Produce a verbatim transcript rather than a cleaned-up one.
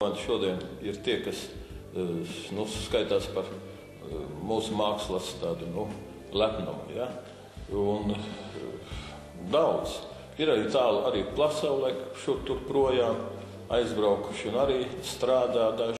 Šodien ir tie, kas nu, skaitās par mūsu mākslas tādu nu, lepnumu. Ja? Un daudz. Ir arī tālu arī pasaulē, šur tur projām aizbraukuši un arī strādā daži.